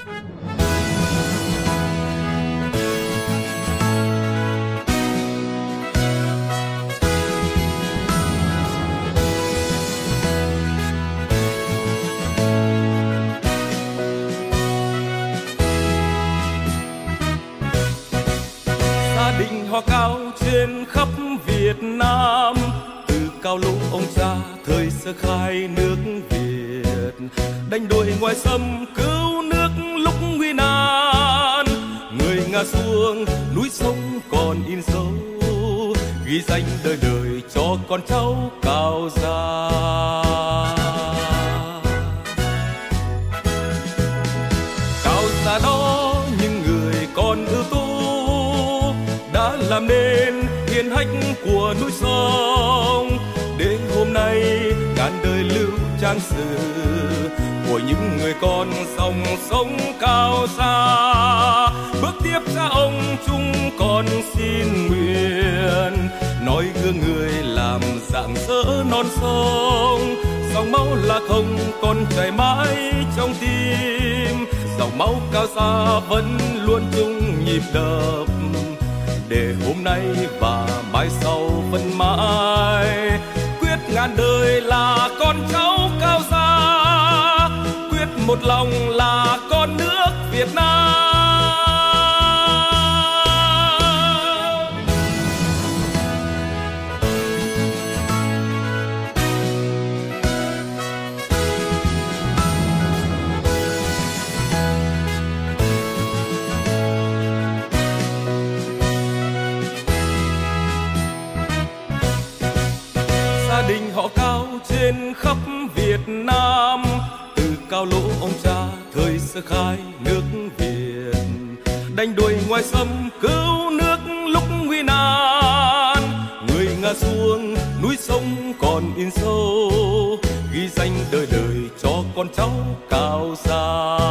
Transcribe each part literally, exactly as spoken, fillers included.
Hoa cao trên khắp Việt Nam, từ cao lũ ông cha thời sơ khai nước Việt, đánh đuổi ngoài xâm cứu nước lúc nguy nan. Người ngã xuống núi sông còn in dấu, ghi danh đời đời cho con cháu cao gia. Cao gia đó những người con ưu tú đã làm nên hiển hách của núi sông, để hôm nay ngàn đời lưu trang sử của những người con dòng sông cao xa. Bước tiếp cha ông chúng con xin nguyện, nói gương người làm rạng rỡ non sông. Dòng máu là không còn chảy mãi trong tim, dòng máu cao xa vẫn luôn chung nhịp đập, để hôm nay và mai sau vẫn mãi. Quyết ngàn đời là con cháu cao gia, quyết một lòng là con nước Việt Nam. Gia đình họ Cao trên khắp Việt Nam, từ cao lỗ ông cha thời sơ khai nước Việt, đánh đuổi ngoài xâm cứu nước lúc nguy nan. Người ngã xuống núi sông còn in sâu, ghi danh đời đời cho con cháu cao gia.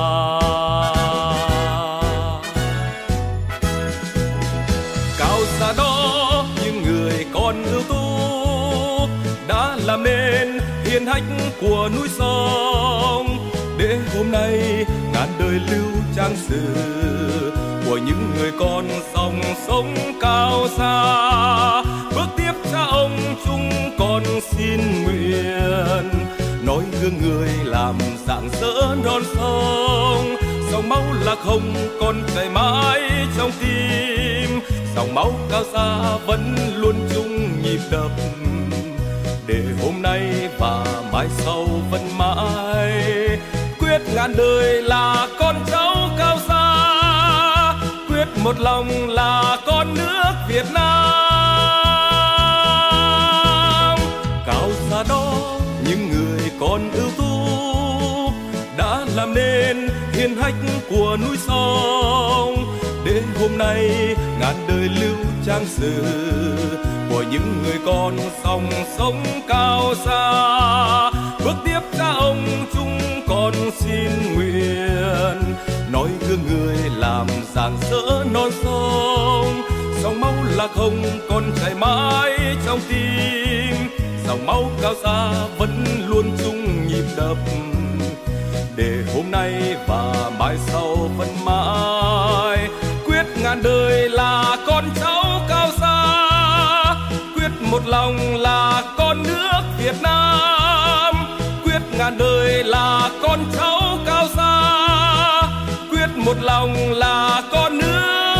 Cao gia đó những người con ưu tú đã làm nên hiển hách của núi sông, để hôm nay ngàn đời lưu trang sử của những người con dòng sông cao xa. Bước tiếp cha ông chúng con xin nguyện, nói gương người làm rạng rỡ non sông. Dòng máu là không còn chảy mãi trong tim, dòng máu cao xa vẫn luôn chung nhịp đập, để hôm nay và mai sau vẫn mãi. Quyết ngàn đời là con cháu cao gia, quyết một lòng là con nước Việt Nam. Cao gia đó những người con ưu tú đã làm nên hiển hách của núi sông, để hôm nay ngàn đời lưu trang sử của những người con dòng sông cao xa. Bước tiếp cha ông chúng con xin nguyện, nói gương người làm rạng rỡ non sông. Dòng máu là không còn chảy mãi trong tim, dòng máu cao xa vẫn luôn chung nhịp đập, để hôm nay và mai sau vẫn mãi. Quyết ngàn đời là con cháu cao gia, quyết một lòng là con nước Việt Nam. Quyết ngàn đời là con cháu cao gia, quyết một lòng là con nước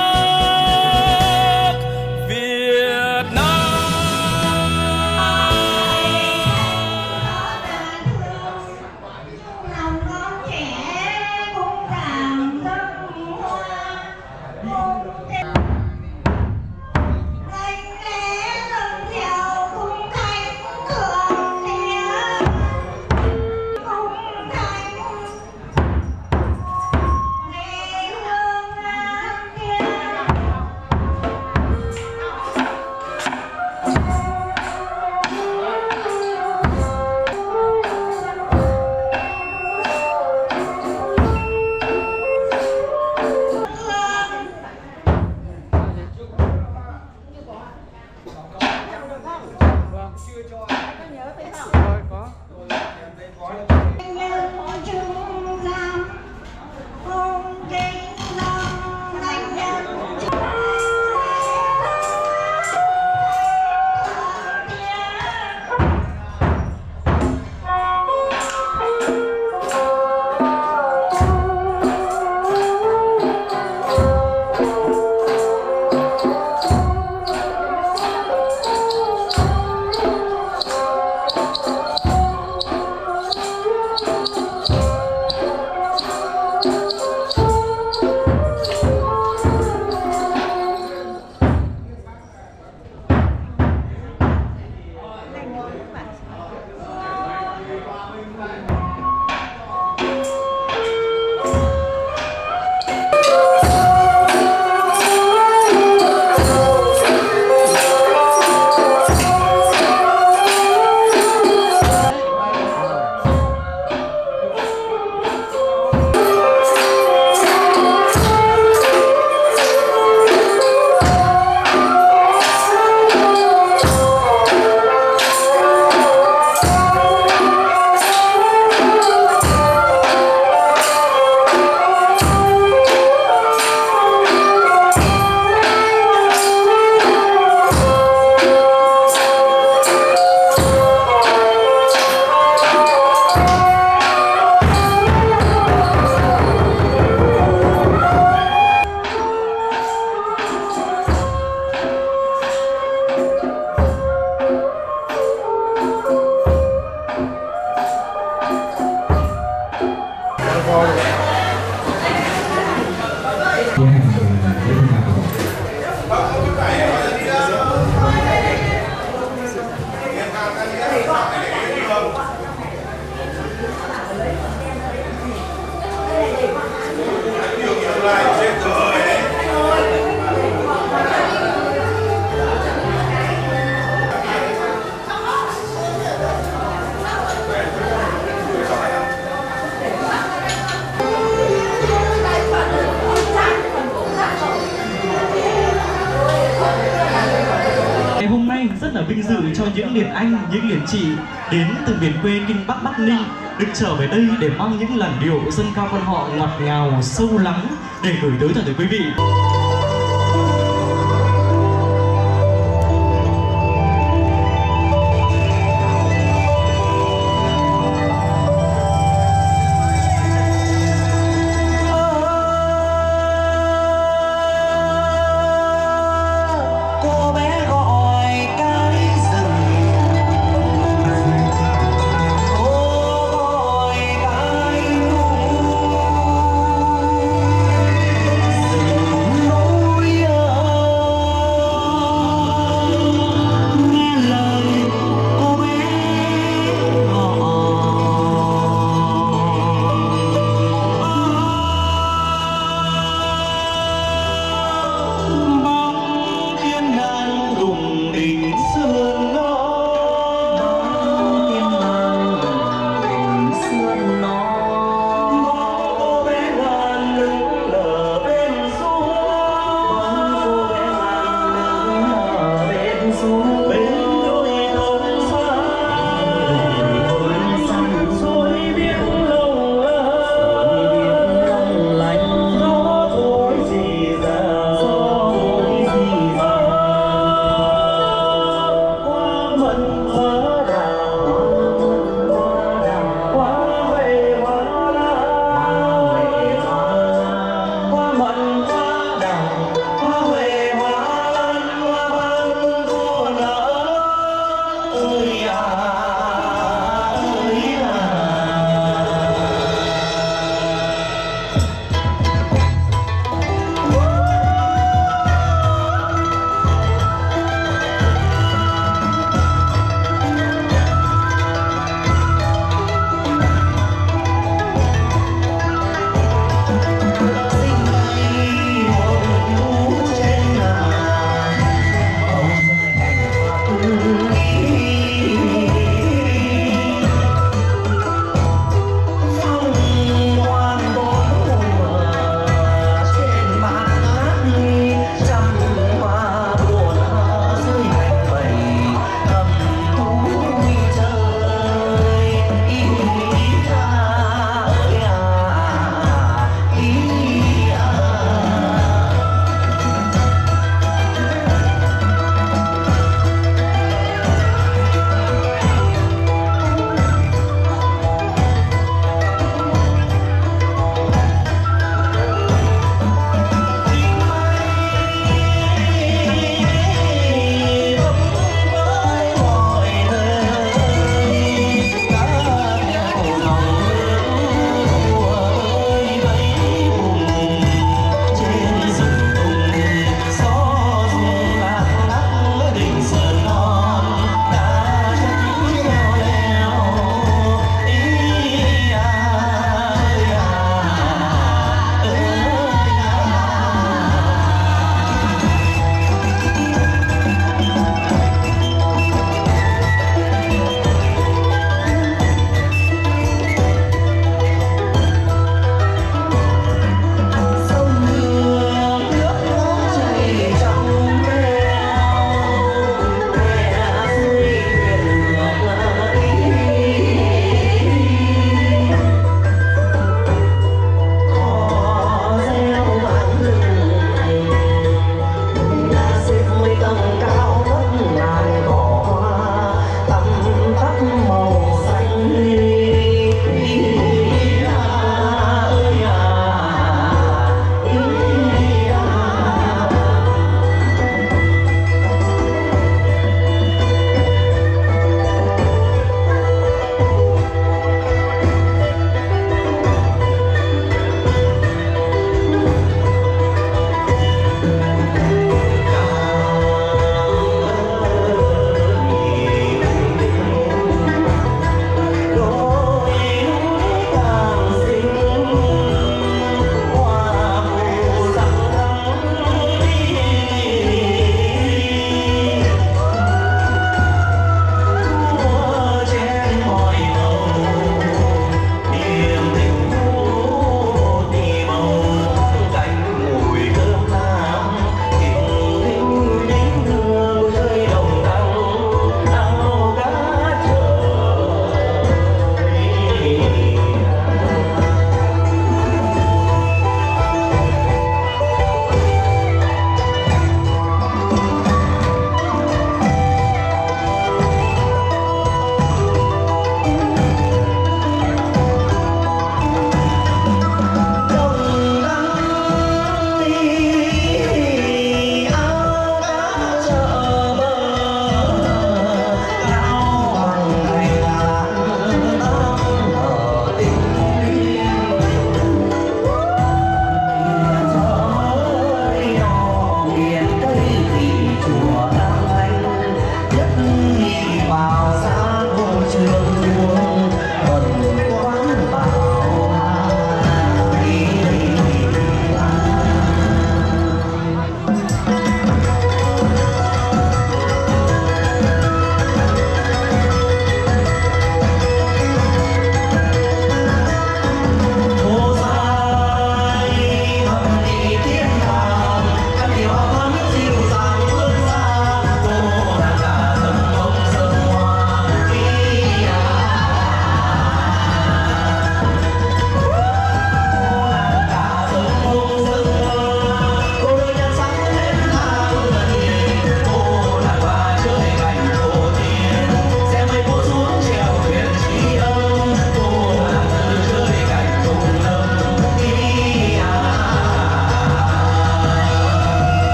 Việt Nam. Hãy subscribe cho kênh Ghiền Mì Gõ để không bỏ lỡ Hôm nay rất là vinh dự cho những liền anh, những liền chị đến từ miền quê Kinh Bắc Bắc Ninh được trở về đây để mang những làn điệu dân ca quan họ ngọt ngào, sâu lắng để gửi tới toàn thể quý vị. No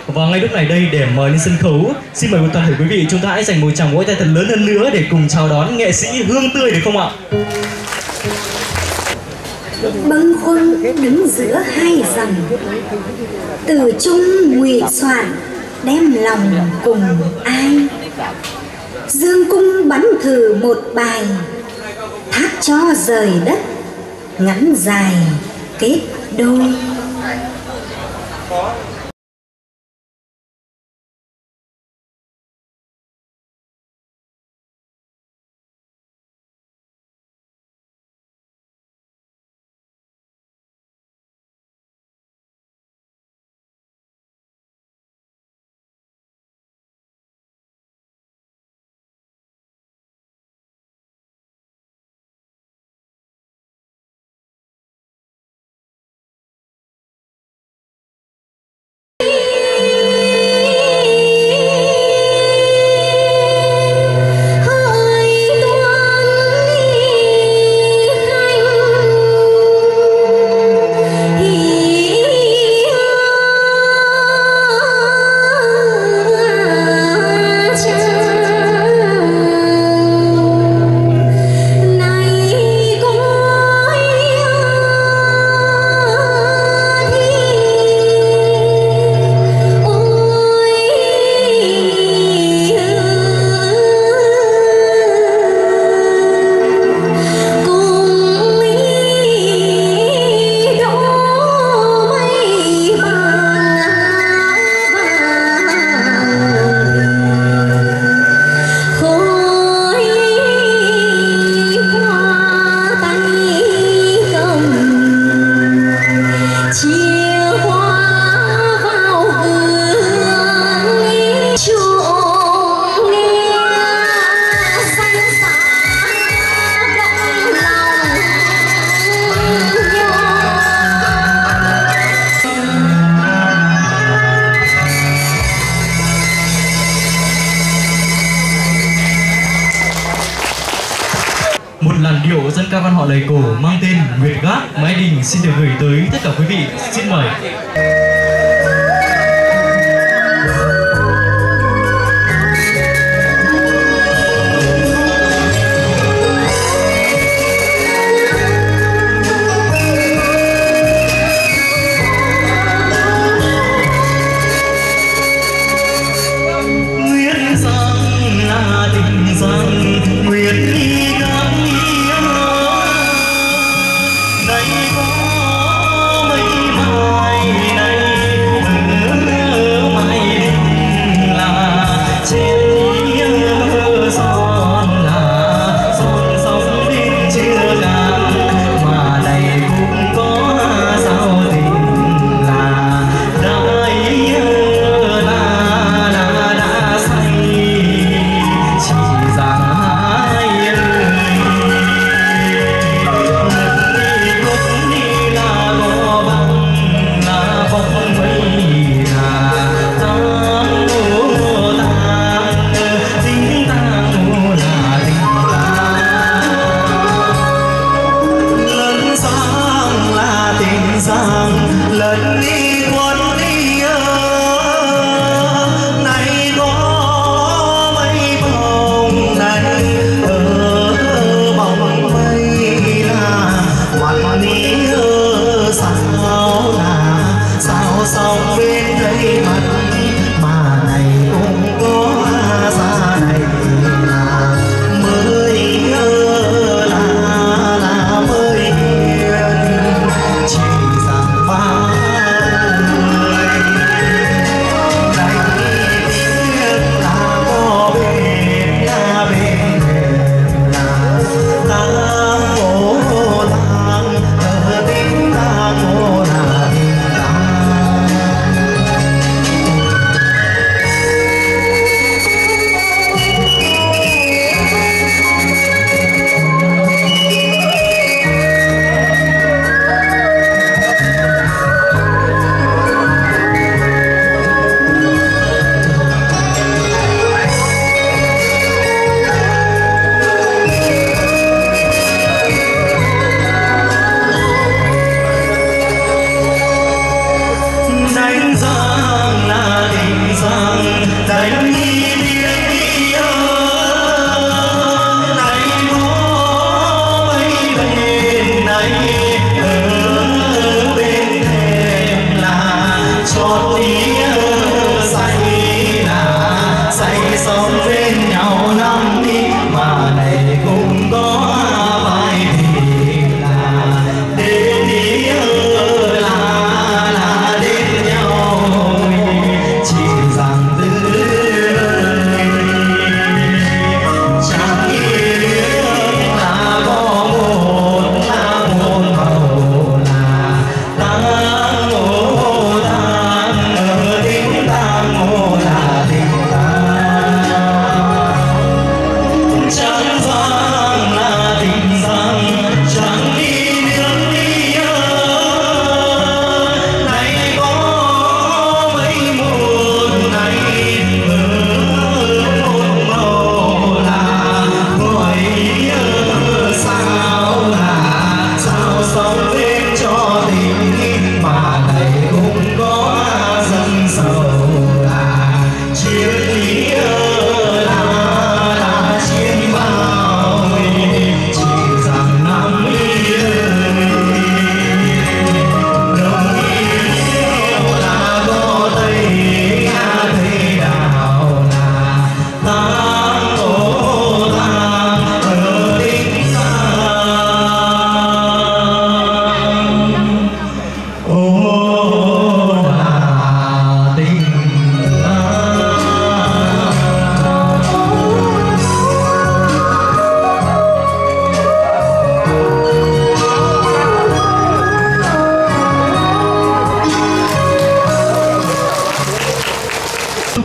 Và ngay lúc này đây để mời lên sân khấu, xin mời toàn thể quý vị chúng ta hãy dành một tràng vỗ tay thật lớn hơn nữa để cùng chào đón nghệ sĩ Hương Tươi được không ạ? Bâng khuâng đứng giữa hai dòng, từ chung ngụy soạn đem lòng cùng ai. Dương cung bắn thử một bài, thác cho rời đất ngắn dài kết đôi. Làn điệu dân ca văn họ lầy cổ mang tên Nguyệt Gác Mái Đình xin được gửi tới tất cả quý vị. Xin mời.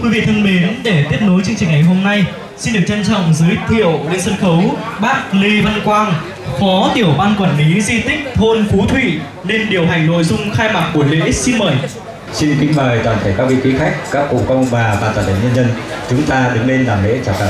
Quý vị thân mến, để tiếp nối chương trình ngày hôm nay, xin được trân trọng giới thiệu lên sân khấu bác Lê Văn Quang, Phó Tiểu ban Quản lý Di tích thôn Phú Thủy lên điều hành nội dung khai mạc buổi lễ. Xin mời. Xin kính mời toàn thể các vị quý khách, các cụ công bà và toàn thể nhân dân, chúng ta đứng lên làm lễ chào cờ.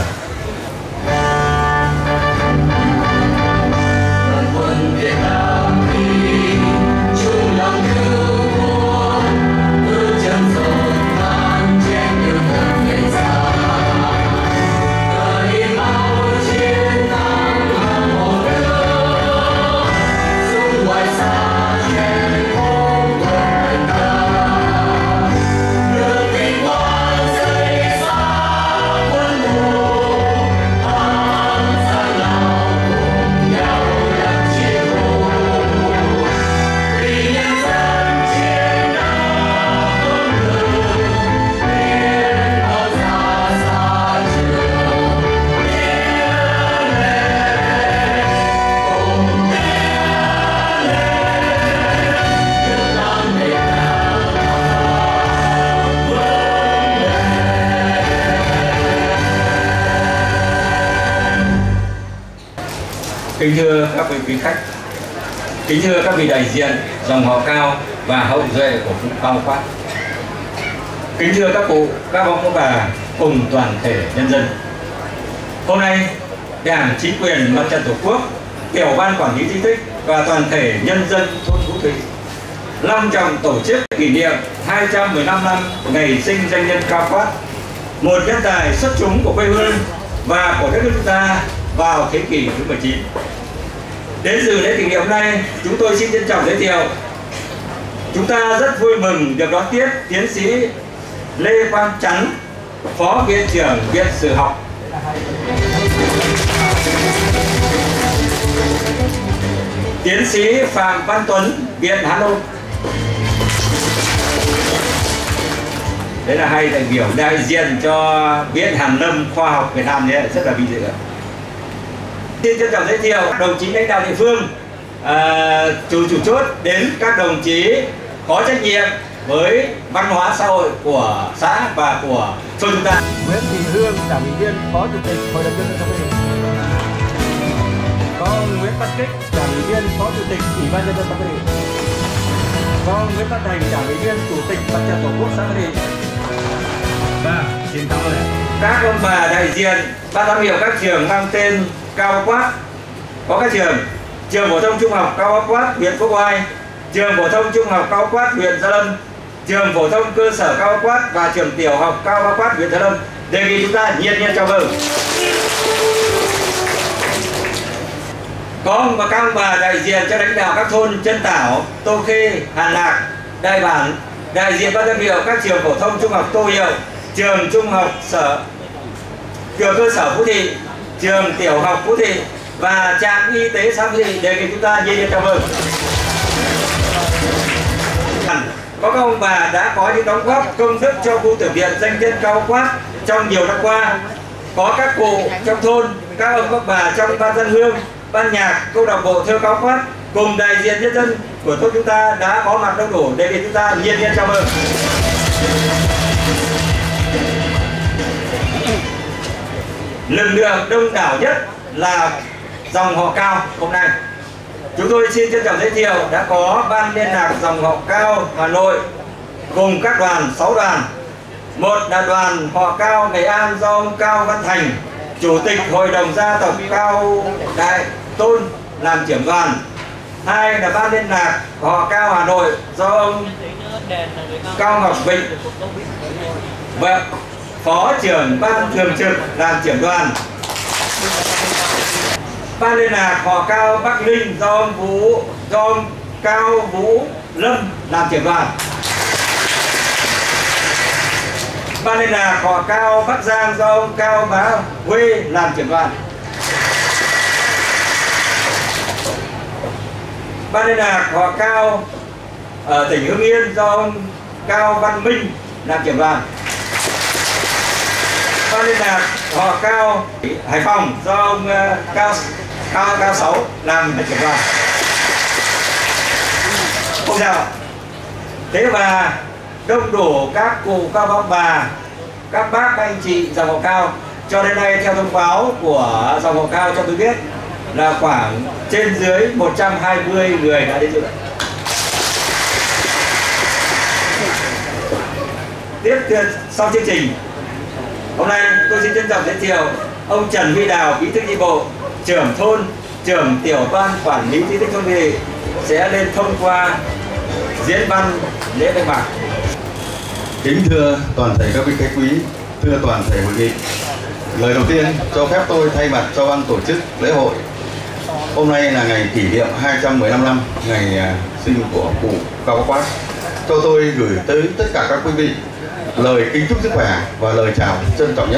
Kính thưa các vị quý khách, kính thưa các vị đại diện dòng họ Cao và hậu duệ của cụ Cao Quát, kính thưa các cụ, các ông các bà cùng toàn thể nhân dân. Hôm nay, Đảng, chính quyền, Mặt trận Tổ quốc, Tiểu ban Quản lý Di tích và toàn thể nhân dân thôn Phú Thủy long trọng tổ chức kỷ niệm hai trăm mười lăm năm ngày sinh danh nhân Cao Quát, một nhân tài xuất chúng của quê hương và của đất nước chúng ta vào thế kỷ thứ mười chín. Đến dự lễ kỷ niệm hôm nay, chúng tôi xin trân trọng giới thiệu. Chúng ta rất vui mừng được đón tiếp tiến sĩ Lê Quang Chắn, Phó Viện trưởng Viện Sử học, tiến sĩ Phạm Văn Tuấn, Viện Hàn Lâm. Đấy là hai đại biểu đại diện cho Viện Hàn Lâm Khoa học Việt Nam nhé, rất là vinh dự. Xin trân trọng giới thiệu đồng chí lãnh đạo địa phương, à, chủ chủ chốt đến các đồng chí có trách nhiệm với văn hóa xã hội của xã và của thôn chúng ta. Nguyễn Thị Hương, Đảng ủy viên, Phó Chủ tịch Hội đồng nhân dân tỉnh. Con Nguyễn Văn Kích, Đảng ủy viên, Phó Chủ tịch Ủy ban nhân dân tỉnh. Con Nguyễn Văn Thành, Đảng ủy viên, Chủ tịch Mặt trận Tổ quốc xã tỉnh. Và xin cảm ơn các ông bà đại diện ban giám hiệu các trường mang tên Cao Quát. Có các trường: trường phổ thông trung học Cao Quát huyện Quốc Oai, trường phổ thông trung học Cao Quát huyện Gia Lâm, trường phổ thông cơ sở Cao Quát và trường tiểu học Cao Quát huyện Gia Lâm. Đề nghị chúng ta nhiệt liệt chào mừng. Có ông và các ông bà đại diện cho lãnh đạo các thôn Chân Tảo, Tô Khê, Hàn Lạc, Đại Bản, đại diện ban giám hiệu các trường phổ thông trung học Tô Hiệu, trường trung học sở trường cơ sở Phú Thị, trường tiểu học Phú Thị và trạm y tế xã Phú Thị. Đề nghị chúng ta nhiệt liệt chào mừng. Có các ông bà đã có những đóng góp công đức cho khu tưởng niệm danh nhân Cao Quát trong nhiều năm qua. Có các cụ trong thôn, các ông các bà trong ban dân hương, ban nhạc, câu lạc bộ thơ Cao Quát cùng đại diện nhân dân của thôn chúng ta đã có mặt đông đủ. Đề nghị chúng ta nhiệt liệt chào mừng. Lực lượng đông đảo nhất là dòng họ Cao hôm nay. Chúng tôi xin trân trọng giới thiệu đã có ban liên lạc dòng họ Cao Hà Nội cùng các đoàn, sáu đoàn. Một là đoàn họ Cao Nghệ An do ông Cao Văn Thành, Chủ tịch Hội đồng gia tộc Cao Đại Tôn làm trưởng đoàn. Hai là ban liên lạc họ Cao Hà Nội do ông Cao Ngọc Vịnh và Phó trưởng ban thường trực làm trưởng đoàn. Ban liên lạc họ Cao Bắc Ninh do ông Vũ do ông Cao Vũ Lâm làm trưởng đoàn. Ban liên lạc họ Cao Bắc Giang do ông Cao Bá Huê làm trưởng đoàn. Ban liên lạc họ Cao ở tỉnh Hưng Yên do ông Cao Văn Minh làm trưởng đoàn. Ban liên lạc họ Cao Hải Phòng do ông uh, Cao Cao Cao Sáu làm trưởng đoàn. Không sao. Thế và đông đủ các cụ các ông bà, các bác, các anh chị dòng họ Cao. Cho đến nay theo thông báo của dòng họ Cao cho tôi biết là khoảng trên dưới một trăm hai mươi người đã đến dự. Tiếp sau chương trình, hôm nay tôi xin trân trọng giới thiệu ông Trần Huy Đào, Bí thư chi bộ, trưởng thôn, trưởng tiểu ban quản lý di tích thôn Vị sẽ lên thông qua diễn văn lễ khai mạc. Kính thưa toàn thể các vị khách quý, thưa toàn thể hội nghị, lời đầu tiên cho phép tôi thay mặt cho ban tổ chức lễ hội. Hôm nay là ngày kỷ niệm hai trăm mười lăm năm ngày sinh của cụ Cao Bá Quát. Cho tôi gửi tới tất cả các quý vị lời kính chúc sức khỏe và lời chào trân trọng nhất.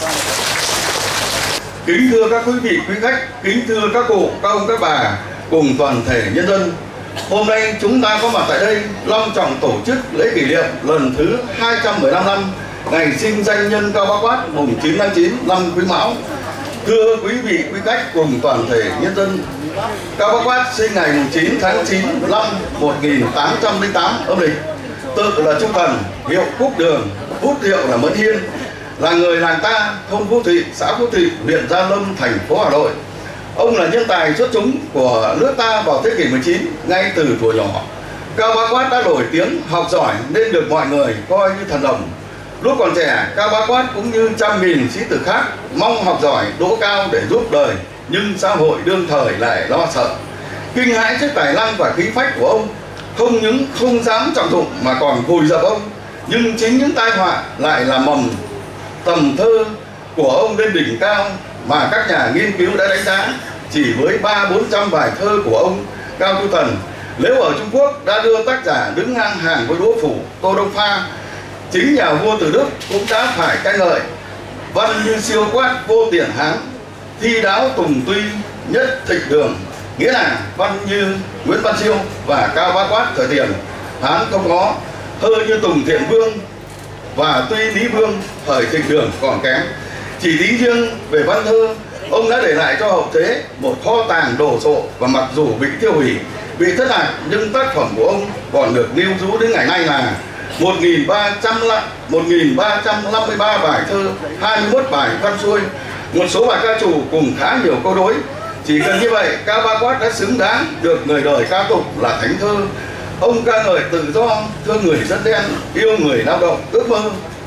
Kính thưa các quý vị quý khách, kính thưa các cụ, các ông, các bà cùng toàn thể nhân dân. Hôm nay chúng ta có mặt tại đây long trọng tổ chức lễ kỷ niệm lần thứ hai trăm mười lăm năm ngày sinh danh nhân Cao Bá Quát mùng chín tháng chín năm Quý Mão. Thưa quý vị quý khách cùng toàn thể nhân dân, Cao Bá Quát sinh ngày chín tháng chín năm một nghìn tám trăm lẻ tám âm lịch, tự là Trung Thần, hiệu Cúc Đường, bút hiệu là Mẫn Hiên, là người làng Ta, thôn Phú Thị, xã Phú Thị, huyện Gia Lâm, thành phố Hà Nội. Ông là nhân tài xuất chúng của nước ta vào thế kỷ mười chín. Ngay từ tuổi nhỏ, Cao Bá Quát đã nổi tiếng học giỏi nên được mọi người coi như thần đồng. Lúc còn trẻ, Cao Bá Quát cũng như trăm nghìn sĩ tử khác mong học giỏi, đỗ cao để giúp đời, nhưng xã hội đương thời lại lo sợ. Kinh hãi trước tài năng và khí phách của ông, không những không dám trọng dụng mà còn vùi dập ông. Nhưng chính những tai họa lại là mầm tầm thơ của ông lên đỉnh cao mà các nhà nghiên cứu đã đánh giá. Chỉ với ba bốn trăm bài thơ của ông Cao Tu Thần, nếu ở Trung Quốc đã đưa tác giả đứng ngang hàng với Đỗ Phủ, Tô Đông Pha, chính nhà vua Từ Đức cũng đã phải ca ngợi. Văn như siêu quát vô tiền hán, thi đáo tùng tuy nhất thịnh đường. Nghĩa là văn như Nguyễn Văn Siêu và Cao Bá Quát thời tiền Hán không có, thơ như Tùng Thiện Vương và Tuy Lý Vương thời thịnh đường còn kém. Chỉ tính riêng về văn thơ, ông đã để lại cho hậu thế một kho tàng đồ sộ, và mặc dù bị tiêu hủy, bị thất lạc, nhưng tác phẩm của ông còn được lưu giữ đến ngày nay là một nghìn ba trăm năm mươi ba bài thơ, hai mươi mốt bài văn xuôi, một số bài ca trù cùng khá nhiều câu đối. Chỉ cần như vậy, Cao Bá Quát đã xứng đáng được người đời ca tụng là thánh thơ. Ông ca ngợi tự do, thương người dân đen, yêu người lao động, ước mơ.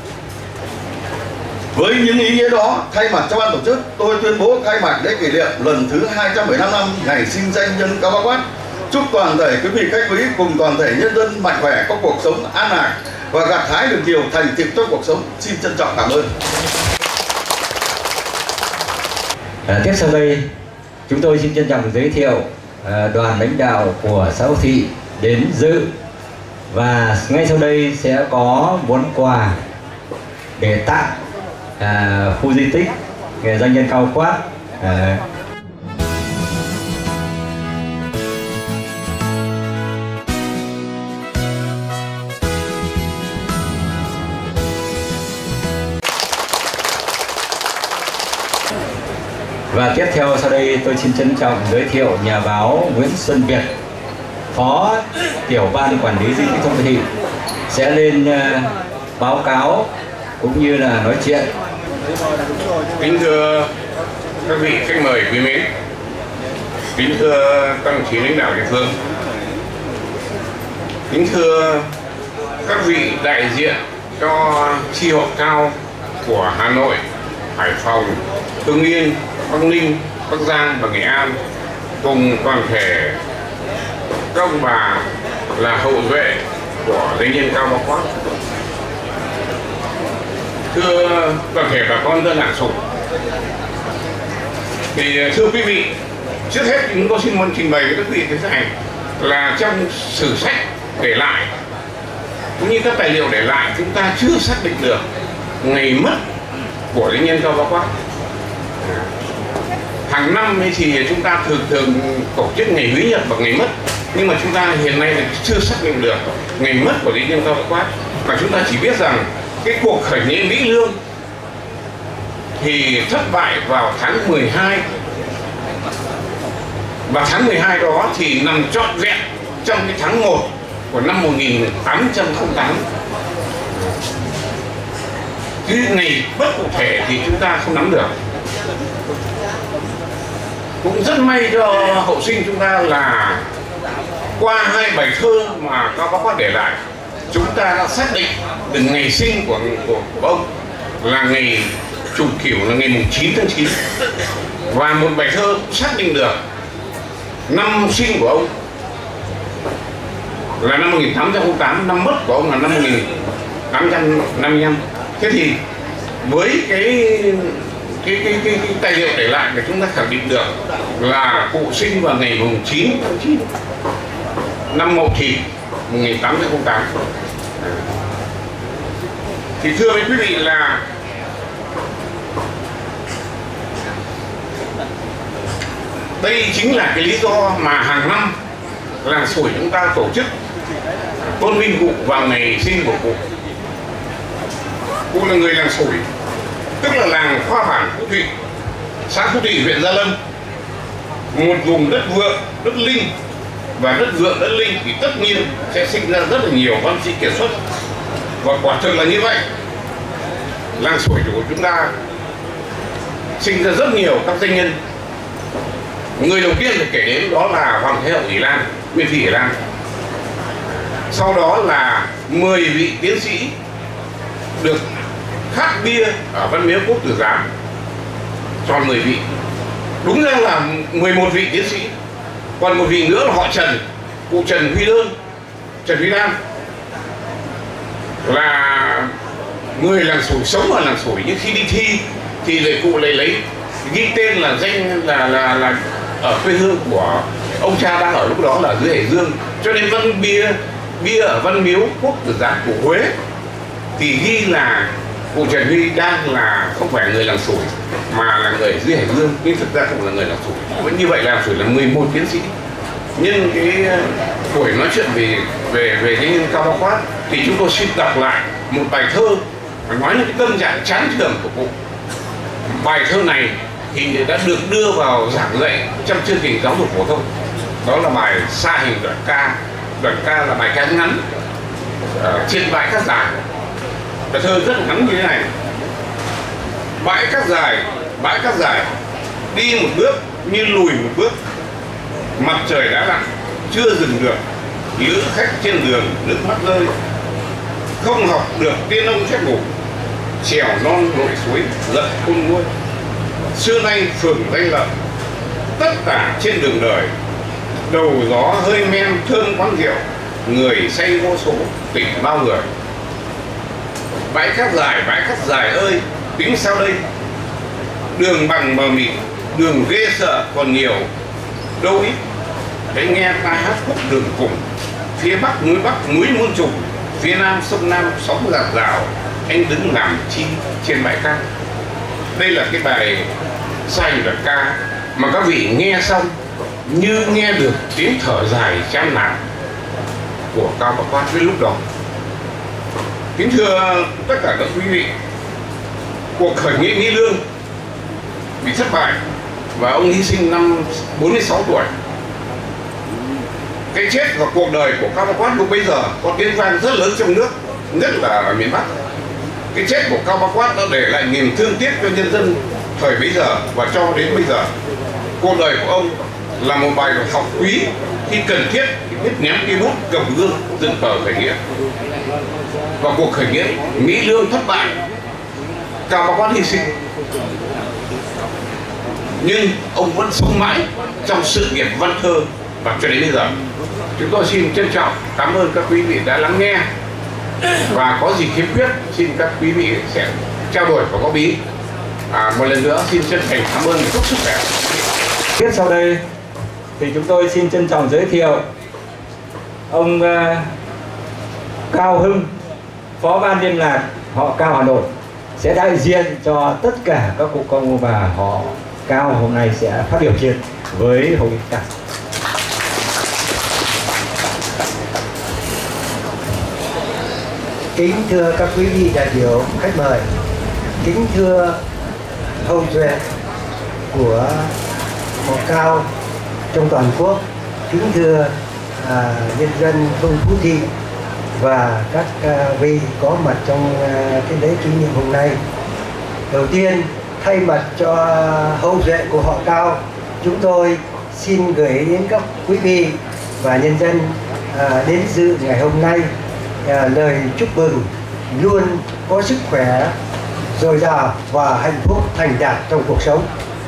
Với những ý nghĩa đó, thay mặt cho ban tổ chức, tôi tuyên bố khai mạc lễ kỷ niệm lần thứ hai trăm mười lăm năm ngày sinh danh nhân Cao Bá Quát. Chúc toàn thể quý vị khách quý cùng toàn thể nhân dân mạnh khỏe, có cuộc sống an lạc và gặt hái được nhiều thành tựu trong cuộc sống. Xin trân trọng cảm ơn. À, tiếp sau đây, chúng tôi xin trân trọng giới thiệu à, đoàn lãnh đạo của xã Phú Thị đến dự, và ngay sau đây sẽ có món quà để tặng à, khu di tích nghệ danh nhân Cao Bá Quát. À, Và tiếp theo sau đây tôi xin trân trọng giới thiệu nhà báo Nguyễn Xuân Việt, Phó Tiểu ban Quản lý Di tích Thôn Thị sẽ lên uh, báo cáo cũng như là nói chuyện. Kính thưa các vị khách mời quý mến, kính thưa các đồng chí lãnh đạo địa phương, kính thưa các vị đại diện cho chi hội Cao của Hà Nội, Hải Phòng, Hưng Yên, Bắc Ninh, Bắc Giang và Nghệ An, cùng toàn thể các ông bà là hậu duệ của danh nhân Cao Bá Quát. Thưa toàn thể bà con dân làng Sùng, thì thưa quý vị, trước hết chúng tôi xin muốn trình bày với các vị thế này là trong sử sách để lại cũng như các tài liệu để lại, chúng ta chưa xác định được ngày mất của danh nhân Cao Bá Quát. Hàng năm thì chúng ta thường thường tổ chức ngày húy nhật và ngày mất, nhưng mà chúng ta hiện nay là chưa xác định được ngày mất của danh nhân Cao Bá Quát, mà chúng ta chỉ biết rằng cái cuộc khởi nghĩa Mỹ Lương thì thất bại vào tháng mười hai, và tháng mười hai đó thì nằm trọn vẹn trong cái tháng một của năm một nghìn tám trăm lẻ tám. chứ ngày bất cụ thể thì chúng ta không nắm được. Cũng rất may cho hậu sinh chúng ta là qua hai bài thơ mà Cao Bá Quát để lại, chúng ta đã xác định được ngày sinh của, của, của ông là ngày Trùng Kỷ, là ngày mùng chín tháng chín, và một bài thơ cũng xác định được năm sinh của ông là năm một nghìn tám trăm lẻ tám, năm mất của ông là năm một nghìn tám trăm năm mươi lăm. Thế thì với cái cái cái cái, cái tài liệu để lại để chúng ta khẳng định được là cụ sinh vào ngày mùng chín tháng chín năm Mậu Thìn một nghìn tám trăm lẻ tám. Thì thưa với quý vị là đây chính là cái lý do mà hàng năm làng Sủi chúng ta tổ chức tôn vinh cụ vào ngày sinh của cụ. Cụ là người làng Sủi, tức là làng Khoa Bản Phú Thụy, xã Phú Thụy, huyện Gia Lâm, một vùng đất vượng, đất linh, và đất vượng, đất linh thì tất nhiên sẽ sinh ra rất là nhiều văn sĩ kiệt xuất, và quả thực là như vậy. Làng Sủi của chúng ta sinh ra rất nhiều các danh nhân. Người đầu tiên phải kể đến đó là Hoàng Thái Hậu Ỷ Lan, Nguyên Phi Ỷ Lan. Sau đó là mười vị tiến sĩ được khắc bia ở Văn Miếu Quốc Tử Giám, tròn mười vị. Đúng ra là mười một vị tiến sĩ, còn một vị nữa là họ Trần, cụ Trần Huy Đơn, Trần Huy Nam, là người làng Sủi, sống ở làng Sủi, nhưng khi đi thi thì lại cụ lại lấy ghi tên là danh là là là ở quê hương của ông cha đang ở lúc đó là dưới Hải Dương, cho nên văn bia bia ở Văn Miếu Quốc Tử Giám của Huế thì ghi là cụ Trần Huy đang là không phải người làng Sủi mà là người dưới Hải Dương, nhưng thực ra cũng là người làng Sủi. Vẫn như vậy làng Sủi là mười một tiến sĩ. Nhưng cái buổi nói chuyện về về về cái Cao Bá Quát thì chúng tôi xin đọc lại một bài thơ nói lên cái tâm trạng chán trường của cụ. Bài thơ này thì đã được đưa vào giảng dạy trong chương trình giáo dục phổ thông. Đó là bài Sa Hình Đoạn Ca. Đoạn ca là bài ca ngắn uh, trên bãi cát dài. Bài thơ rất là ngắn như thế này: bãi cát dài, bãi cát dài, đi một bước như lùi một bước. Mặt trời đã lặn, chưa dừng được, lữ khách trên đường nước mắt rơi. Không học được tiên ông chép ngủ, trèo non lội suối giận khôn nguôi. Xưa nay phường danh lợi, tất cả trên đường đời. Đầu gió hơi men thơm quán rượu, người say vô số tỉnh bao người. Bãi cát dài, bãi cát dài ơi, tính sao đây? Đường bằng mờ mịt, đường ghê sợ còn nhiều. Đâu ít hãy nghe ta hát khúc đường cùng. Phía bắc núi bắc núi muôn trùng, phía nam sông Nam sóng giạt rào. Anh đứng làm chi trên bãi cát. Đây là cái bài Sa Hình Đoạn Ca mà các vị nghe xong như nghe được tiếng thở dài chán nản của Cao Bá Quát với lúc đó. Kính thưa tất cả các quý vị, cuộc khởi nghĩa Nghi Lương bị thất bại và ông hy sinh năm bốn mươi sáu tuổi. Cái chết và cuộc đời của Cao Bá Quát lúc bây giờ có tiếng vang rất lớn trong nước, nhất là ở miền Bắc. Cái chết của Cao Bá Quát đã để lại niềm thương tiếc cho nhân dân thời bấy giờ và cho đến bây giờ. Cuộc đời của ông là một bài học quý, khi cần thiết thì biết ném cây bút cầm gương dựng cờ khởi nghĩa. Và cuộc khởi nghĩa Mỹ Lương thất bại, Cao Bá Quát hy sinh, nhưng ông vẫn sống mãi trong sự nghiệp văn thơ và cho đến bây giờ. Chúng tôi xin trân trọng cảm ơn các quý vị đã lắng nghe, và có gì khiếm khuyết xin các quý vị sẽ trao đổi và góp ý. À, một lần nữa xin chân thành cảm ơn và chúc sức khỏe. Tiếp sau đây thì chúng tôi xin trân trọng giới thiệu ông uh, Cao Hưng, Phó Ban Liên lạc họ Cao Hà Nội, sẽ đại diện cho tất cả các cụ công ông bà họ Cao hôm nay sẽ phát biểu chuyện với hội nghị ta. Kính thưa các quý vị đại biểu khách mời, kính thưa hậu duệ của họ Cao trong toàn quốc, kính thưa à, nhân dân thôn Phú Thị và các vị có mặt trong cái lễ kỷ niệm hôm nay. Đầu tiên, thay mặt cho hậu duệ của họ Cao, chúng tôi xin gửi đến các quý vị và nhân dân à, đến dự ngày hôm nay à, lời chúc mừng luôn có sức khỏe dồi dào và hạnh phúc thành đạt trong cuộc sống.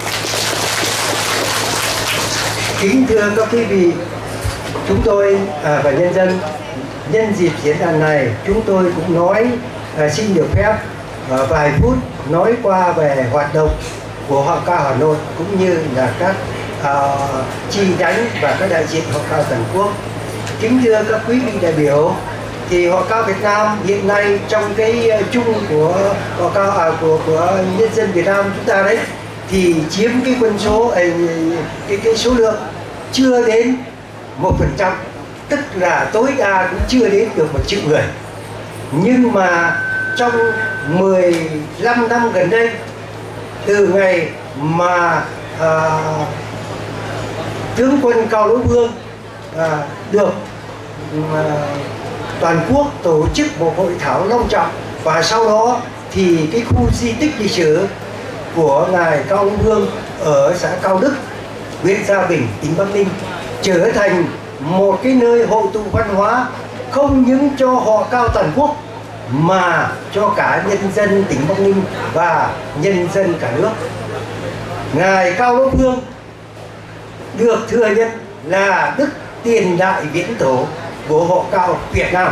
Kính thưa các quý vị, chúng tôi à, và nhân dân, nhân dịp diễn đàn này, chúng tôi cũng nói à, xin được phép à, vài phút nói qua về hoạt động của họ Cao Hà Nội cũng như là các à, chi nhánh và các đại diện họ Cao toàn quốc. Kính thưa các quý vị đại biểu, thì họ Cao Việt Nam hiện nay trong cái chung của họ Cao à, của của nhân dân Việt Nam chúng ta đấy thì chiếm cái quân số cái cái số lượng chưa đến một phần trăm, tức là tối đa cũng chưa đến được một triệu người. Nhưng mà trong mười lăm năm gần đây, từ ngày mà à, tướng quân Cao Lỗ Vương à, được à, toàn quốc tổ chức một hội thảo long trọng, và sau đó thì cái khu di tích lịch sử của ngài Cao Lỗ Vương ở xã Cao Đức, huyện Gia Bình, tỉnh Bắc Ninh trở thành một cái nơi hội tụ văn hóa không những cho họ Cao toàn quốc mà cho cả nhân dân tỉnh Bắc Ninh và nhân dân cả nước. Ngài Cao Lỗ Vương được thừa nhận là đức tiền đại viễn tổ của họ Cao Việt Nam.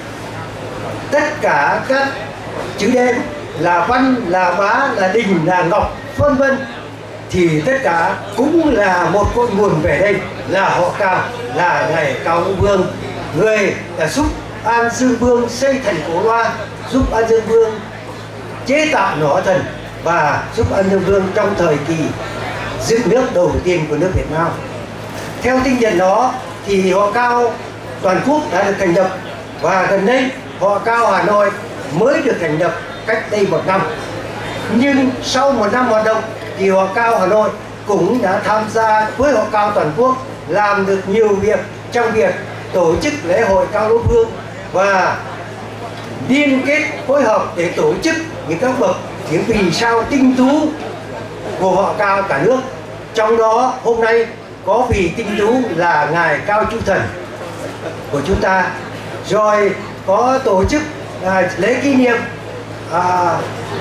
Tất cả các chữ đen là Văn, là Bá, là Đình, là Ngọc, vân vân thì tất cả cũng là một cội nguồn về đây, là họ Cao, là ngài Cao Lỗ Vương, người đã giúp An Dương Vương xây thành Cổ Loa, giúp An Dương Vương chế tạo nỏ thần và giúp An Dương Vương trong thời kỳ dựng nước đầu tiên của nước Việt Nam. Theo tinh thần đó thì họ Cao toàn quốc đã được thành lập, và gần đây họ Cao Hà Nội mới được thành lập cách đây một năm. Nhưng sau một năm hoạt động thì họ Cao Hà Nội cũng đã tham gia với họ Cao toàn quốc làm được nhiều việc trong việc tổ chức lễ hội Cao Lỗ Vương và liên kết phối hợp để tổ chức những các bậc những vì sao tinh tú của họ Cao cả nước. Trong đó hôm nay có vị tinh tú là ngài Cao Chu Thần của chúng ta, rồi có tổ chức à, lễ kỷ niệm à,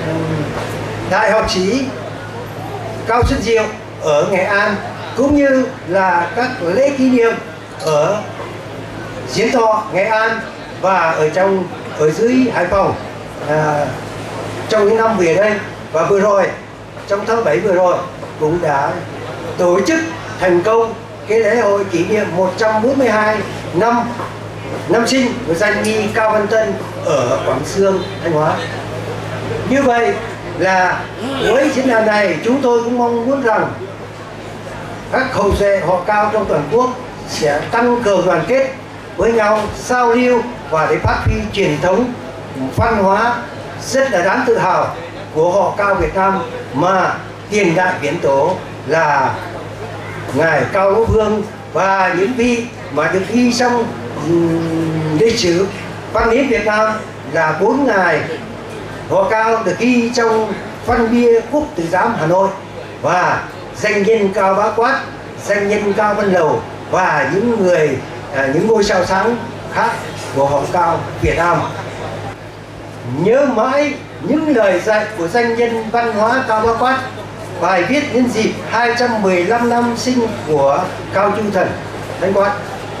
đại học sĩ Cao Xuân Diệu ở Nghệ An, cũng như là các lễ kỷ niệm ở Diễn Thọ, Nghệ An và ở trong ở dưới Hải Phòng à, trong những năm về đây. Và vừa rồi trong tháng bảy vừa rồi cũng đã tổ chức thành công cái lễ hội kỷ niệm một trăm bốn mươi hai năm năm sinh của danh nghi Cao Văn Tân ở Quảng Xương, Thanh Hóa. Như vậy là với diễn đàn này chúng tôi cũng mong muốn rằng các hậu duệ họ Cao trong toàn quốc sẽ tăng cường đoàn kết với nhau, giao lưu và để phát huy truyền thống văn hóa rất là đáng tự hào của họ Cao Việt Nam, mà tiền đại viễn tổ là ngài Cao Lỗ Vương và những vị mà được ghi trong um, lịch sử văn hiến Việt Nam là bốn ngài họ Cao được ghi trong văn bia Quốc Tử Giám Hà Nội, và danh nhân Cao Bá Quát, danh nhân Cao Văn Lầu và những người à, những ngôi sao sáng khác của họ Cao Việt Nam. Nhớ mãi những lời dạy của danh nhân văn hóa Cao Bá Quát, bài viết nhân dịp hai trăm mười lăm năm sinh của Cao Chu Thần Thanh Quát.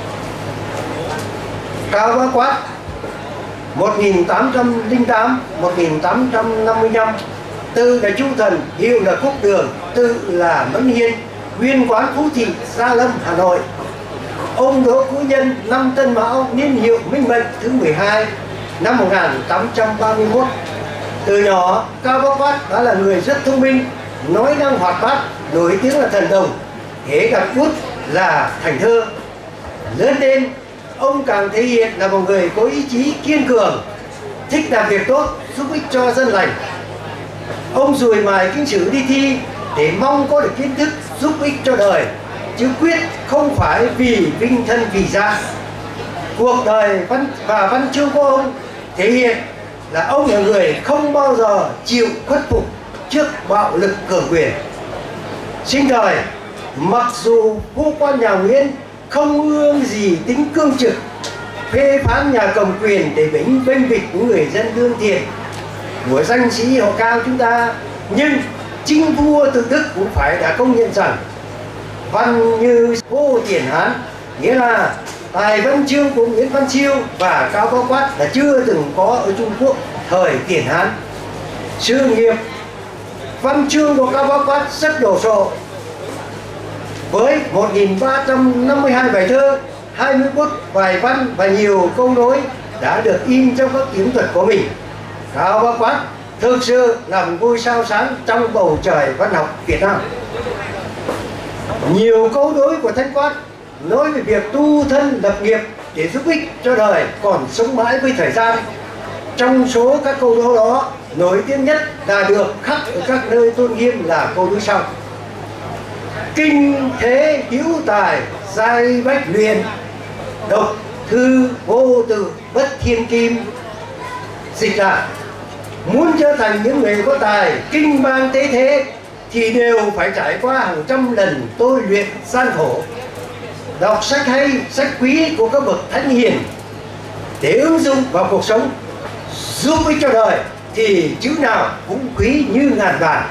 Cao Bá Quát một nghìn tám trăm lẻ tám đến một nghìn tám trăm năm mươi lăm, tự là Chu Thần, hiệu là Quốc Đường, tự là Mẫn Hiên, nguyên quán Phú Thị, Gia Lâm, Hà Nội. Ông Đỗ Cũ Nhân, năm Tân Mão, niên hiệu Minh Mệnh thứ mười hai, năm một nghìn tám trăm ba mươi mốt. Từ nhỏ, Cao Bá Quát đã là người rất thông minh, nói năng hoạt bát, nổi tiếng là thần đồng, hễ gặp bút là thành thơ. Lớn lên, ông càng thể hiện là một người có ý chí kiên cường, thích làm việc tốt, giúp ích cho dân lành. Ông dùi mài kinh sử đi thi để mong có được kiến thức giúp ích cho đời, chứ quyết không phải vì vinh thân vì gia. cuộc đời văn và văn chương của ông thể hiện là ông là người không bao giờ chịu khuất phục trước bạo lực cường quyền. Sinh thời, mặc dù vua quan nhà Nguyễn không ương gì tính cương trực, phê phán nhà cầm quyền để bênh bênh vực của người dân lương thiện của danh sĩ họ Cao chúng ta, nhưng chính vua tự Đức cũng phải đã công nhận rằng văn như vô tiền Hán, nghĩa là tài văn chương của Nguyễn Văn Chiêu và Cao Bá Quát là chưa từng có ở Trung Quốc thời tiền Hán. Sự nghiệp văn chương của Cao Bá Quát rất đồ sộ, với một nghìn ba trăm năm mươi hai bài thơ, hai mươi bút bài văn và nhiều câu đối đã được in trong các kiếm thuật của mình. Cao Bá Quát thực sự là một ngôi sao sáng trong bầu trời văn học Việt Nam. Nhiều câu đối của Thanh Quát nói về việc tu thân lập nghiệp để giúp ích cho đời còn sống mãi với thời gian. Trong số các câu đối đó, nổi tiếng nhất là được khắc ở các nơi tôn nghiêm là câu đối sau: kinh thế hữu tài giai bách luyện, độc thư vô tự bất thiên kim. Dịch là muốn trở thành những người có tài kinh mang tế thế thì đều phải trải qua hàng trăm lần tôi luyện gian khổ. Đọc sách hay, sách quý của các bậc thánh hiền để ứng dụng vào cuộc sống giúp ích cho đời thì chữ nào cũng quý như ngàn vàng.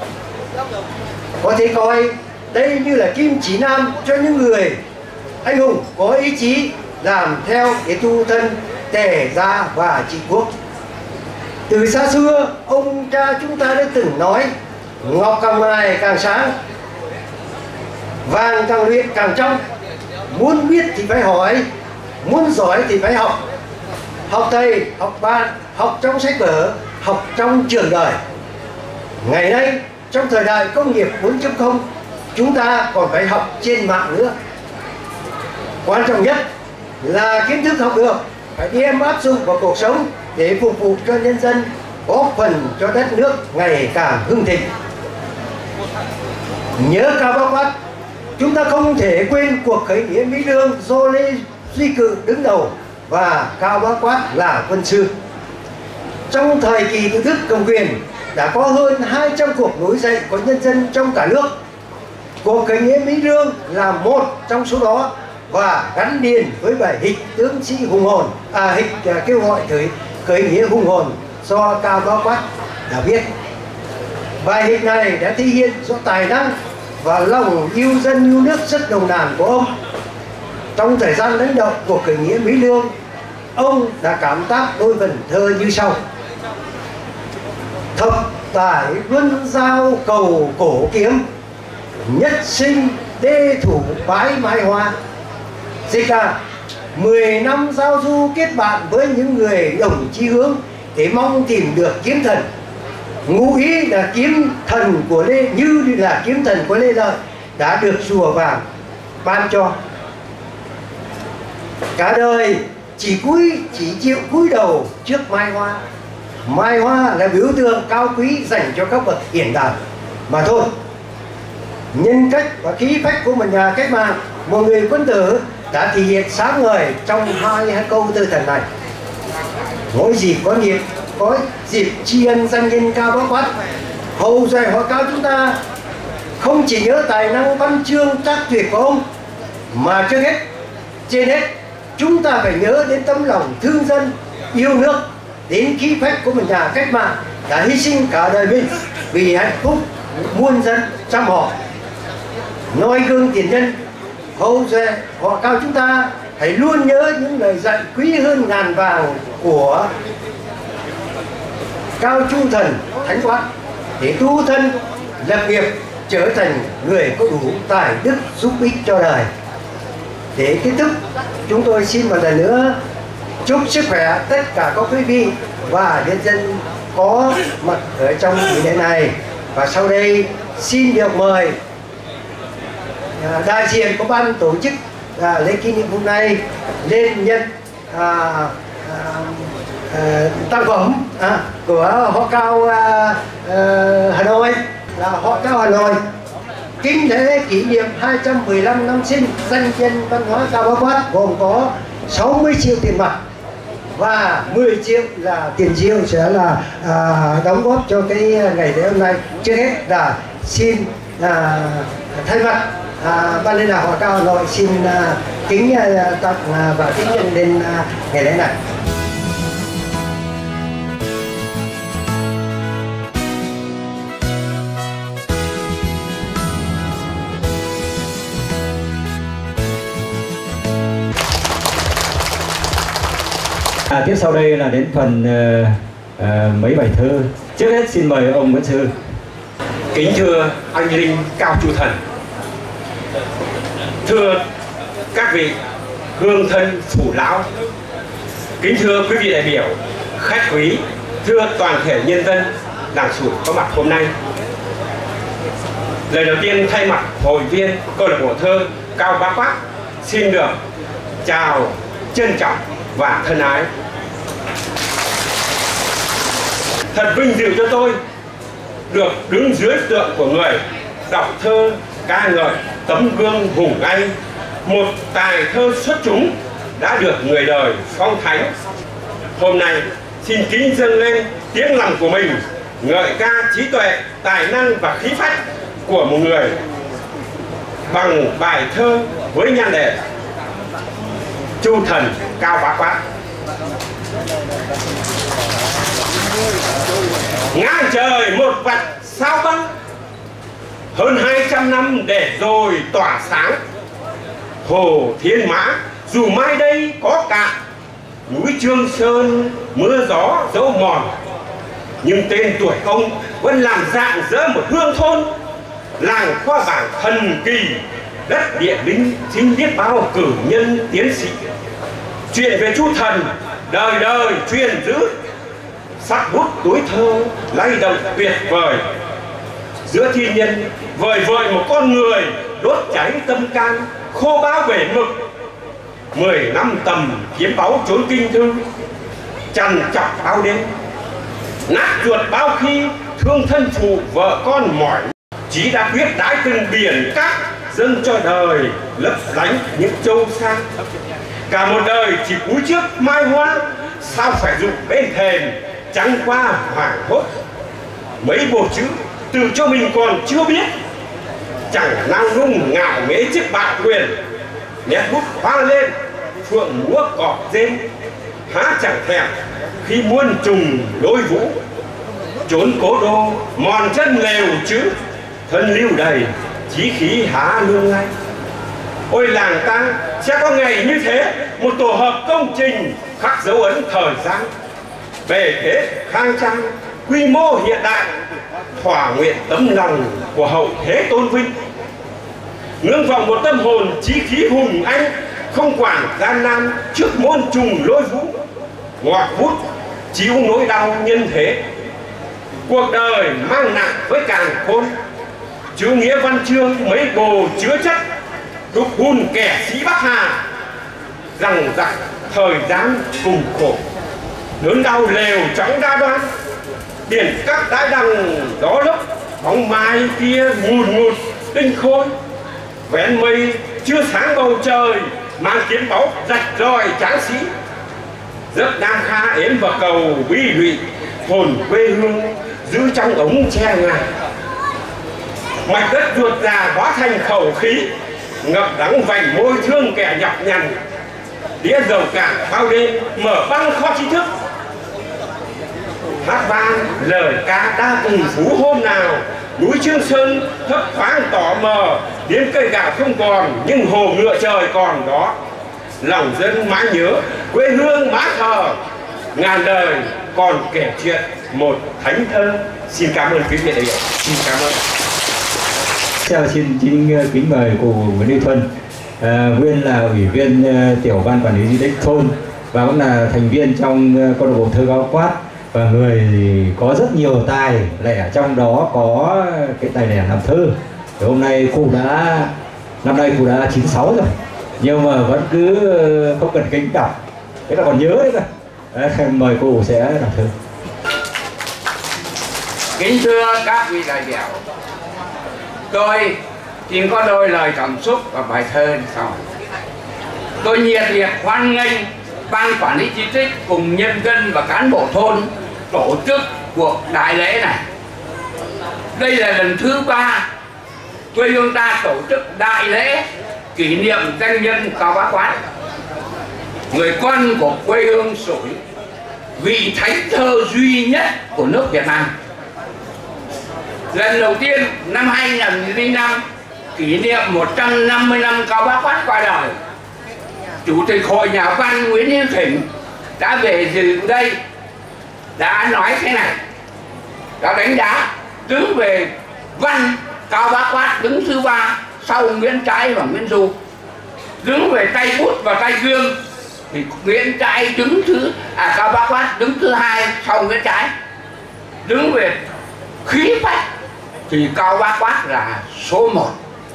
Có thể coi đây như là kim chỉ nam cho những người anh hùng có ý chí làm theo để tu thân, tề gia và trị quốc. Từ xa xưa, ông cha chúng ta đã từng nói: ngọc càng ngày càng sáng, vàng càng luyện càng trong. Muốn biết thì phải hỏi, muốn giỏi thì phải học. Học thầy, học bạn, học trong sách vở, học trong trường đời. Ngày nay, trong thời đại công nghiệp bốn chấm không, chúng ta còn phải học trên mạng nữa. Quan trọng nhất là kiến thức học được phải đem áp dụng vào cuộc sống để phục vụ cho nhân dân, góp phần cho đất nước ngày càng hưng thịnh. Nhớ Cao Bá Quát, chúng ta không thể quên cuộc khởi nghĩa Mỹ Lương do Lê Duy Cự đứng đầu và Cao Bá Quát là quân sư. Trong thời kỳ tự Đức cầm quyền, đã có hơn hai trăm cuộc nổi dậy của nhân dân trong cả nước. Cuộc khởi nghĩa Mỹ Lương là một trong số đó và gắn liền với bài hịch tướng sĩ hùng hồn, à hịch à, kêu gọi khởi khởi nghĩa hùng hồn do Cao Bá Quát đã viết. Bài hịch này đã thể hiện rõ tài năng và lòng yêu dân yêu nước rất nồng nàn của ông. Trong thời gian lãnh đạo cuộc khởi nghĩa Mỹ Lương, ông đã cảm tác đôi vần thơ như sau: thập tải luân giao cầu cổ kiếm, nhất sinh đê thủ bái mái hoa. Dịch là mười năm giao du kết bạn với những người đồng chí hướng để mong tìm được kiếm thần. Ngụ ý là kiếm thần của Lê, như là kiếm thần của Lê Lợi đã được rùa vàng ban cho. Cả đời chỉ cúi chỉ chịu cúi đầu trước mai hoa. Mai hoa là biểu tượng cao quý dành cho các bậc hiền đạt mà thôi. Nhân cách và khí phách của một nhà cách mạng, một người quân tử đã thể hiện sáng ngời trong hai, hai câu thơ thần này. Mỗi dịp có dịp có dịp tri ân danh nhân Cao Bá Quát, hậu duệ họ Cao chúng ta không chỉ nhớ tài năng văn chương trác tuyệt của ông, mà trước hết, trên hết, chúng ta phải nhớ đến tấm lòng thương dân, yêu nước, đến khí phách của một nhà cách mạng đã hy sinh cả đời mình vì hạnh phúc muôn dân trăm họ. Noi gương tiền nhân, hậu duệ họ Cao chúng ta hãy luôn nhớ những lời dạy quý hơn ngàn vàng của Cao Chu Thần Thánh Quát để tu thân lập nghiệp, trở thành người có đủ tài đức giúp ích cho đời. Để kết thúc, chúng tôi xin một lần nữa chúc sức khỏe tất cả các quý vị và nhân dân có mặt ở trong buổi lễ này. Và sau đây xin được mời đại diện của ban tổ chức à, lễ kỷ niệm hôm nay lên nhận à, à, à, tác phẩm à, của họ Cao à, à, Hà Nội, là họ Cao Hà Nội kính lễ kỷ niệm hai trăm mười lăm năm sinh danh nhân văn hóa Cao Bá Quát, gồm có sáu mươi triệu tiền mặt và mười triệu là tiền riêng sẽ là à, đóng góp cho cái ngày lễ hôm nay. Trước hết là xin à, thay mặt à, Ban Liên lạc Họ Cao Hà Nội xin à, kính à, tặng à, và kính nhân lên à, ngày lễ này. À, tiếp sau đây là đến phần uh, uh, mấy bài thơ. Trước hết xin mời ông Nguyễn Sư. Kính thưa anh linh Cao Chu Thần, thưa các vị hương thân phủ lão, kính thưa quý vị đại biểu, khách quý, thưa toàn thể nhân dân làng Sủi có mặt hôm nay. Lời đầu tiên thay mặt hội viên câu lạc bộ thơ Cao Bá Quát xin được chào trân trọng và thân ái. Thật vinh dự cho tôi được đứng dưới tượng của người đọc thơ ca ngợi tấm gương hùng anh, một tài thơ xuất chúng đã được người đời phong thánh. Hôm nay xin kính dâng lên tiếng lòng của mình ngợi ca trí tuệ, tài năng và khí phách của một người bằng bài thơ với nhan đề Chu Thần Cao Bá Quát. Ngang trời một vạch sao băng, hơn hai trăm năm để rồi tỏa sáng. Hồ Thiên Mã dù mai đây có cạn, núi Trương Sơn mưa gió dẫu mòn, nhưng tên tuổi ông vẫn làm rạng rỡ một hương thôn. Làng khoa bảng thần kỳ, đất địa linh chính biết bao cử nhân tiến sĩ. Chuyện về Chu Thần đời đời truyền giữ, sắc bút túi thơ lay động tuyệt vời. Giữa thiên nhân vời vợi một con người đốt cháy tâm can, khô bão bể mực. Mười năm tầm kiếm báu trốn kinh thư, trằn trọc bao đêm, nát ruột bao khi thương thân phụ vợ con mỏi. Chí đã quyết đãi từng biển cát, dâng cho đời lấp lánh những châu xa. Cả một đời chỉ cúi trước mai hoa, sao phải dụng bên thềm trắng qua hoảng hốt. Mấy bộ chữ từ cho mình còn chưa biết, chẳng nao nung ngạo nghễ chiếc bạc quyền. Nét bút hoa lên phượng múa cọp rên, há chẳng thèm khi muôn trùng lôi vũ. Trốn cố đô mòn chân lều chứ, thân lưu đầy chí khí há lương ngay. Ôi làng ta sẽ có ngày như thế, một tổ hợp công trình khắc dấu ấn thời gian. Về thế khang trang, quy mô hiện đại, thỏa nguyện tấm lòng của hậu thế tôn vinh. Ngưỡng vọng một tâm hồn chí khí hùng anh, không quản gian nan trước môn trùng lôi vũ. Ngọt bút chịu nỗi đau nhân thế, cuộc đời mang nặng với càn khôn. Chữ nghĩa văn chương mấy bồ chứa chất, đúc hun kẻ sĩ Bắc Hà. Rằng giặc thời gian cùng khổ, đớn đau lều chóng đa đoan. Biển các đái đằng gió lốc, bóng mai kia ngùn ngụt tinh khôi. Vén mây chưa sáng bầu trời, mang kiếm báu rạch ròi tráng sĩ. Giấc Nam Kha ếm vào cầu bi lụy, hồn quê hương giữ trong ống che ngàn. Mạch đất ruột già hóa thành khẩu khí, ngập đắng vành môi thương kẻ nhọc nhằn. Đĩa dầu cạn bao đêm mở băng kho tri thức. Hát vang lời ca đa cùng phú hôm nào, núi Trương Sơn thấp thoáng tỏ mờ. Đến cây gạo không còn nhưng hồ ngựa trời còn đó. Lòng dân mãi nhớ quê hương mã thờ, ngàn đời còn kể chuyện một thánh thơ. Xin cảm ơn quý vị đại biểu. Xin cảm ơn. Chào, xin kính kính mời cụ Nguyễn Duy Thuân, à, nguyên là ủy viên uh, tiểu ban quản lý di tích thôn và cũng là thành viên trong uh, câu lạc bộ thơ Cao Quát, và người có rất nhiều tài lẻ, trong đó có cái tài lẻ làm thơ. Thì hôm nay cụ đã năm nay cụ đã chín mươi sáu rồi, nhưng mà vẫn cứ không cần kính đọc, thế là còn nhớ đấy cơ. À, mời cụ sẽ đọc thơ. Kính thưa các vị đại biểu, tôi xin có đôi lời cảm xúc và bài thơ sau. Tôi nhiệt liệt hoan nghênh ban quản lý di tích cùng nhân dân và cán bộ thôn tổ chức cuộc đại lễ này. Đây là lần thứ ba quê hương ta tổ chức đại lễ kỷ niệm danh nhân Cao Bá Quát, người con của quê hương Sủi, vị thánh thơ duy nhất của nước Việt Nam. Lần đầu tiên năm hai nghìn lẻ năm kỷ niệm một trăm năm mươi năm Cao Bá Quát qua đời, Chủ tịch Hội Nhà văn Nguyễn Hữu Thỉnh đã về dự đây, đã nói thế này, đã đánh giá đứng về văn Cao Bá Quát đứng thứ ba sau Nguyễn Trãi và Nguyễn Du, đứng về tay bút và tay gương thì Nguyễn Trãi đứng thứ à Cao Bá Quát đứng thứ hai sau Nguyễn Trãi, đứng về khí phách thì Cao Bá Quát là số một.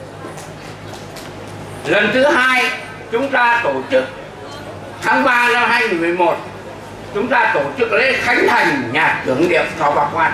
Lần thứ hai chúng ta tổ chức tháng ba năm hai nghìn mười một, chúng ta tổ chức lễ khánh thành nhà tưởng niệm Cao Bá Quát.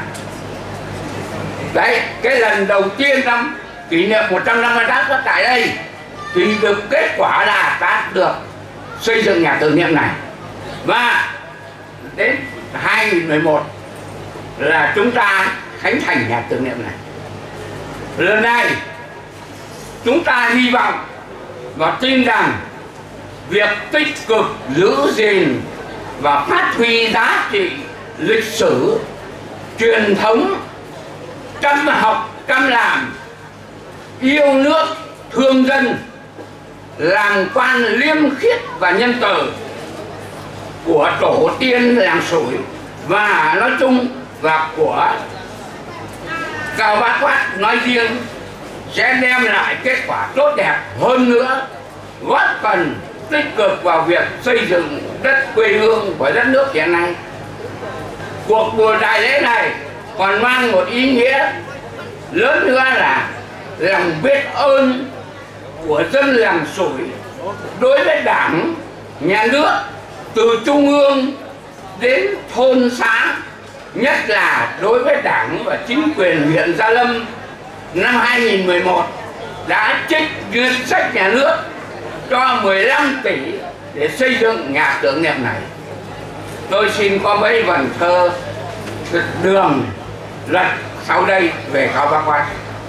Đấy, cái lần đầu tiên năm kỷ niệm một trăm năm mươi tám tại đây thì được kết quả là ta được xây dựng nhà tưởng niệm này, và đến hai nghìn mười một là chúng ta khánh thành nhà tưởng niệm này. Lần này chúng ta hy vọng và tin rằng việc tích cực giữ gìn và phát huy giá trị lịch sử truyền thống, chăm học chăm làm, yêu nước thương dân, làm quan liêm khiết và nhân từ của tổ tiên làng Sủi và nói chung và của Cao Bá Quát nói riêng sẽ đem lại kết quả tốt đẹp hơn nữa, góp phần tích cực vào việc xây dựng đất quê hương của đất nước hiện nay. Cuộc buổi đại lễ này còn mang một ý nghĩa lớn nữa là lòng biết ơn của dân làng Sủi đối với Đảng, Nhà nước từ trung ương đến thôn xã, nhất là đối với Đảng và chính quyền huyện Gia Lâm năm hai nghìn mười một đã trích ngân sách nhà nước cho mười lăm tỷ để xây dựng nhà tưởng niệm này. Tôi xin có mấy vần thơ đường lật sau đây về Cao Bá Quát.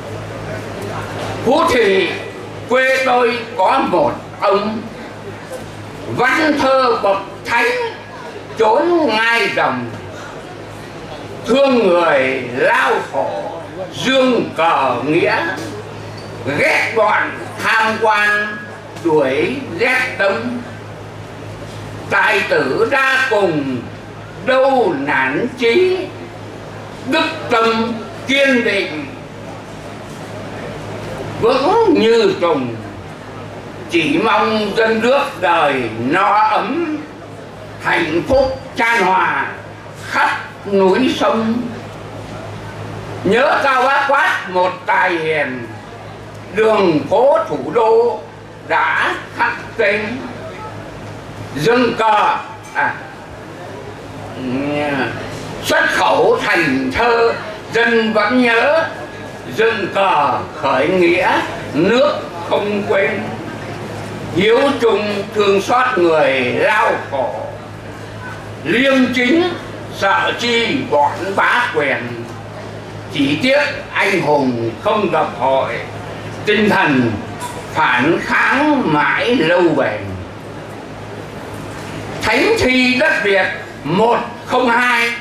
Phú Thị quê tôi có một ông văn thơ bậc thánh trốn ngai rồng, thương người lao khổ dương cờ nghĩa, ghét bọn tham quan đuổi ghét tấm, tài tử ra cùng đâu nản chí, đức tâm kiên định vững như trùng, chỉ mong dân nước đời no ấm, hạnh phúc chan hòa khắp núi sông. Nhớ Cao Bá Quát một tài hiền, đường phố thủ đô đã khắc tên, dâng cờ à, xuất khẩu thành thơ dân vẫn nhớ, dâng cờ khởi nghĩa nước không quên, hiếu trung thương xót người lao khổ, liêm chính sợ chi bọn bá quyền, chỉ tiếc anh hùng không gặp hội, tinh thần phản kháng mãi lâu bền. Thánh thi đất Việt một không hai,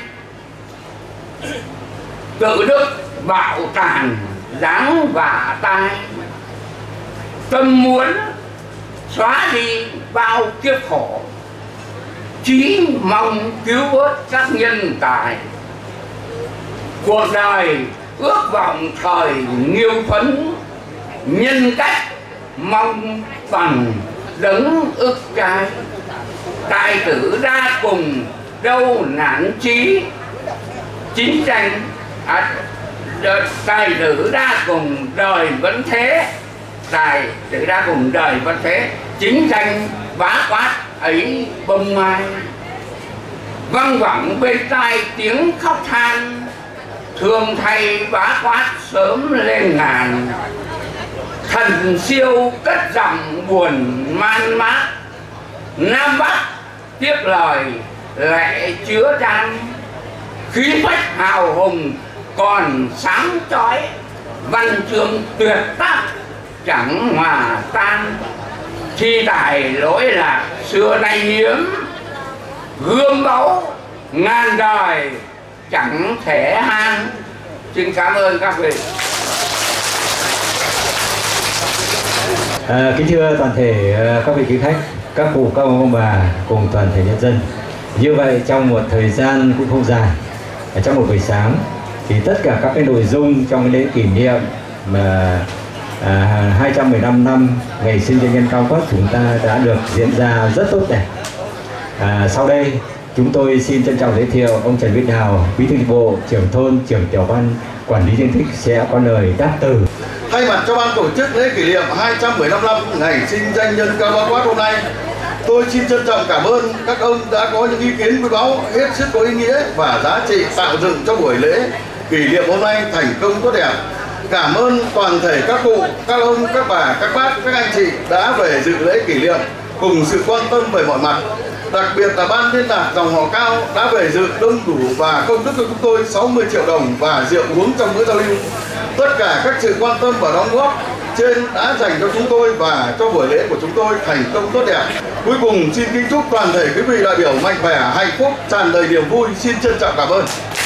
tự đức bạo tàn dáng vả tai, tâm muốn xóa đi bao kiếp khổ, chí mong cứu vớt các nhân tài. Cuộc đời ước vọng thời nghiêu phấn, nhân cách mong bằng đấng ức trai, tài tử ra cùng đâu nản chí, chiến tranh à, tài tử ra cùng đời vẫn thế, tài tử ra cùng đời vẫn thế, chiến tranh Bá Quát ấy bông mai, văng vẳng bên tai tiếng khóc than, thương thay Bá Quát sớm lên ngàn, thần siêu cất giọng buồn man mác, Nam Bắc tiếp lời lệ chứa chan, khí phách hào hùng còn sáng chói, văn chương tuyệt tác chẳng hòa tan. Thi tài lỗi lạc xưa nay hiếm, gương mẫu ngàn đời chẳng thể han. Xin cảm ơn các vị. À, kính thưa toàn thể các vị quý khách, các cụ, các ông bà cùng toàn thể nhân dân. Như vậy trong một thời gian cũng không dài, trong một buổi sáng thì tất cả các cái nội dung trong lễ kỷ niệm mà à, hai trăm mười lăm năm ngày sinh doanh nhân Cao Quát chúng ta đã được diễn ra rất tốt đẹp. À, sau đây chúng tôi xin trân trọng giới thiệu ông Trần Viết Hào, Bí thư chi bộ, trưởng thôn, trưởng tiểu ban quản lý di tích sẽ có lời đáp từ. Thay mặt cho ban tổ chức lễ kỷ niệm hai trăm mười lăm năm ngày sinh doanh nhân Cao Quát hôm nay, tôi xin trân trọng cảm ơn các ông đã có những ý kiến quý báu hết sức có ý nghĩa và giá trị tạo dựng cho buổi lễ kỷ niệm hôm nay thành công tốt đẹp. Cảm ơn toàn thể các cụ, các ông, các bà, các bác, các anh chị đã về dự lễ kỷ niệm cùng sự quan tâm về mọi mặt. Đặc biệt là ban liên lạc dòng họ Cao đã về dự đông đủ và công đức cho chúng tôi sáu mươi triệu đồng và rượu uống trong bữa giao lưu. Tất cả các sự quan tâm và đóng góp trên đã dành cho chúng tôi và cho buổi lễ của chúng tôi thành công tốt đẹp. Cuối cùng xin kính chúc toàn thể quý vị đại biểu mạnh khỏe, hạnh phúc, tràn đầy niềm vui. Xin trân trọng cảm ơn.